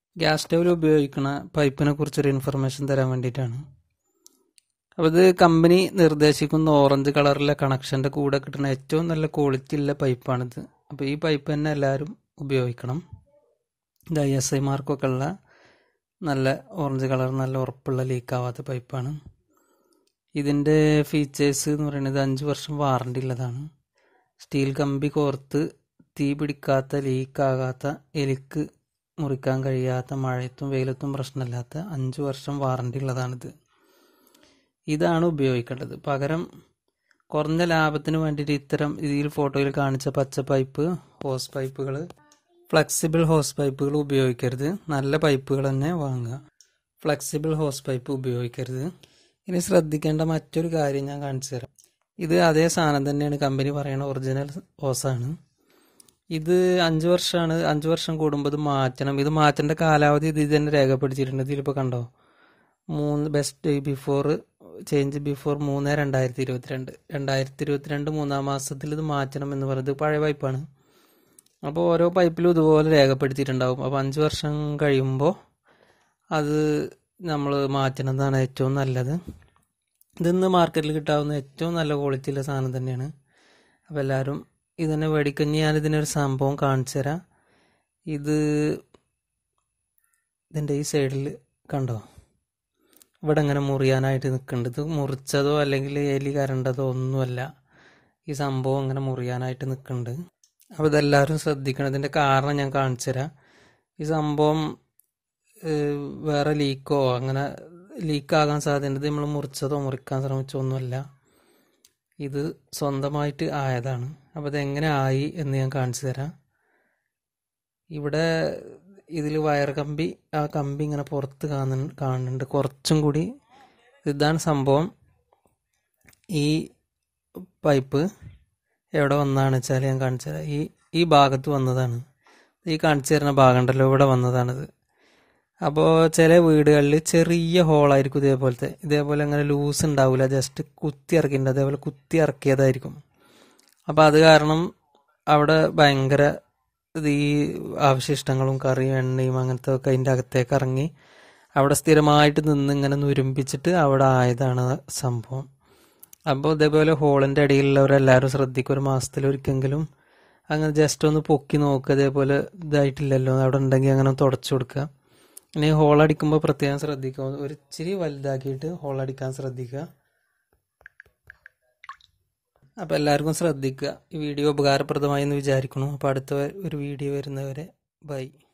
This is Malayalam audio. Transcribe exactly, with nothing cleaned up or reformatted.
ഗ്യാസ് സ്റ്റൗവിൽ ഉപയോഗിക്കുന്ന പൈപ്പിനെ കുറിച്ചൊരു ഇൻഫർമേഷൻ തരാൻ വേണ്ടിയിട്ടാണ്. അപ്പോൾ ഇത് കമ്പനി നിർദ്ദേശിക്കുന്ന ഓറഞ്ച് കളറിലെ കണക്ഷൻ്റെ കൂടെ കിട്ടുന്ന ഏറ്റവും നല്ല ക്വാളിറ്റി ഉള്ള പൈപ്പാണിത്. അപ്പോൾ ഈ പൈപ്പ് തന്നെ എല്ലാവരും ഉപയോഗിക്കണം. ഇത് ഐ എസ് ഐ മാർക്കൊക്കെ ഉള്ള നല്ല ഓറഞ്ച് കളർ, നല്ല ഉറപ്പുള്ള ലീക്കാവാത്ത പൈപ്പാണ്. ഇതിൻ്റെ ഫീച്ചേഴ്സ് എന്ന് പറയുന്നത് അഞ്ച് വർഷം വാറണ്ടി ഉള്ളതാണ്. സ്റ്റീൽ കമ്പി കോർത്ത് തീ പിടിക്കാത്ത, ലീക്കാകാത്ത, എലിക്ക് മുറിക്കാൻ കഴിയാത്ത, മഴയത്തും വെയിലത്തും പ്രശ്നമില്ലാത്ത അഞ്ച് വർഷം വാറണ്ടി ഉള്ളതാണിത്. ഇതാണ് ഉപയോഗിക്കേണ്ടത്. പകരം കുറഞ്ഞ ലാഭത്തിന് വേണ്ടിയിട്ട് ഇത്തരം ഇതിൽ ഫോട്ടോയിൽ കാണിച്ച പച്ച പൈപ്പ്, ഹോസ് പൈപ്പുകൾ, ഫ്ലെക്സിബിൾ ഹോസ് പൈപ്പുകൾ ഉപയോഗിക്കരുത്. നല്ല പൈപ്പുകൾ തന്നെ വാങ്ങുക. ഫ്ലെക്സിബിൾ ഹോസ് പൈപ്പ് ഉപയോഗിക്കരുത്. ഇനി ശ്രദ്ധിക്കേണ്ട മറ്റൊരു കാര്യം ഞാൻ കാണിച്ചു തരാം. ഇത് അതേ സാധനം തന്നെയാണ്, കമ്പനി പറയുന്ന ഒറിജിനൽ ഹോസാണ്. ഇത് അഞ്ച് വർഷമാണ്. അഞ്ച് വർഷം കൂടുമ്പോൾ ഇത് മാറ്റണം. ഇത് മാറ്റേണ്ട കാലാവധി ഇത് തന്നെ രേഖപ്പെടുത്തിയിട്ടുണ്ട്. ഇതിലിപ്പോൾ കണ്ടോ, മൂന്ന് ബെസ്റ്റ് ബിഫോർ ചേഞ്ച് ബിഫോർ മൂന്ന് രണ്ടായിരത്തി ഇരുപത്തിരണ്ട് രണ്ടായിരത്തി ഇരുപത്തിരണ്ട് മൂന്നാം മാസത്തിൽ ഇത് മാറ്റണം എന്ന് പറയുന്നത് പഴയ പൈപ്പാണ്. അപ്പോൾ ഓരോ പൈപ്പിലും ഇതുപോലെ രേഖപ്പെടുത്തിയിട്ടുണ്ടാവും. അപ്പോൾ അഞ്ച് വർഷം കഴിയുമ്പോൾ അത് നമ്മൾ മാറ്റുന്നതാണ് ഏറ്റവും നല്ലത്. ഇതിന്ന് മാർക്കറ്റിൽ കിട്ടാവുന്ന ഏറ്റവും നല്ല ക്വാളിറ്റിയുള്ള സാധനം തന്നെയാണ്. അപ്പോൾ എല്ലാവരും ഇതന്നെ മേടിക്കഞ്ഞ്. ഞാനിതിനൊരു സംഭവം കാണിച്ചു തരാം. ഇത് ഇതിൻ്റെ ഈ സൈഡിൽ കണ്ടോ, ഇവിടെ ഇങ്ങനെ മുറിയാനായിട്ട് നിൽക്കുന്നുണ്ട്. ഇത് മുറിച്ചതോ അല്ലെങ്കിൽ എലി കരണ്ടതോ ഒന്നുമല്ല. ഈ സംഭവം ഇങ്ങനെ മുറിയാനായിട്ട് നിൽക്കുന്നുണ്ട്. അപ്പോൾ ഇതെല്ലാവരും ശ്രദ്ധിക്കണം. ഇതിൻ്റെ കാരണം ഞാൻ കാണിച്ചു തരാം. ഈ സംഭവം വേറെ ലീക്കോ അങ്ങനെ ലീക്കാകാൻ സാധ്യത, നമ്മൾ മുറിച്ചതോ മുറിക്കാൻ ശ്രമിച്ചോ ഒന്നുമല്ല. ഇത് സ്വന്തമായിട്ട് ആയതാണ്. അപ്പോൾ ഇതെങ്ങനെ ആയി എന്ന് ഞാൻ കാണിച്ചു തരാം. ഇവിടെ ഇതിൽ വയർ കമ്പി, ആ കമ്പി ഇങ്ങനെ പുറത്ത് കാണുന്നു കാണുന്നുണ്ട് കുറച്ചും കൂടി. ഇതാണ് സംഭവം. ഈ പൈപ്പ് എവിടെ വന്നതാണ് വെച്ചാൽ ഞാൻ കാണിച്ചു തരാം. ഈ ഈ ഭാഗത്ത് വന്നതാണ്. ഈ കാണിച്ചു തരുന്ന ഭാഗം ഉണ്ടല്ലോ, ഇവിടെ വന്നതാണിത്. അപ്പോൾ ചില വീടുകളിൽ ചെറിയ ഹോളായിരിക്കും ഇതേപോലത്തെ. ഇതേപോലെ അങ്ങനെ ലൂസ് ഉണ്ടാവില്ല, ജസ്റ്റ് കുത്തി ഇറക്കിയിട്ടുണ്ട്. അതേപോലെ കുത്തി ഇറക്കിയതായിരിക്കും. അപ്പോൾ അത് കാരണം അവിടെ ഭയങ്കര ഈ അവശിഷ്ടങ്ങളും കറിയും എണ്ണയും അങ്ങനത്തെ ഒക്കെ അതിൻ്റെ അകത്തേക്ക് ഇറങ്ങി അവിടെ സ്ഥിരമായിട്ട് നിന്ന് ഇങ്ങനെ നുരുമ്പിച്ചിട്ട് അവിടെ ആയതാണ് സംഭവം. അപ്പോൾ ഇതേപോലെ ഹോളിൻ്റെ അടിയിലുള്ളവരെല്ലാവരും ശ്രദ്ധിക്കും. ഒരു മാസത്തിലൊരിക്കെങ്കിലും അങ്ങനെ ജസ്റ്റ് ഒന്ന് പൊക്കി നോക്കുക. അതേപോലെ ഇതായിട്ടില്ലല്ലോ അവിടെ ഉണ്ടെങ്കിൽ അങ്ങനെ തുടച്ചു കൊടുക്കുക. ഇനി ഹോളടിക്കുമ്പോൾ പ്രത്യേകം ശ്രദ്ധിക്കുക. ഒരു ഇച്ചിരി വലുതാക്കിയിട്ട് ഹോളടിക്കാൻ ശ്രദ്ധിക്കുക. അപ്പോൾ എല്ലാവർക്കും ശ്രദ്ധിക്കുക. ഈ വീഡിയോ ഉപകാരപ്രദമായി എന്ന് വിചാരിക്കുന്നു. അപ്പോൾ അടുത്ത ഒരു വീഡിയോ വരുന്നവരെ ബൈ.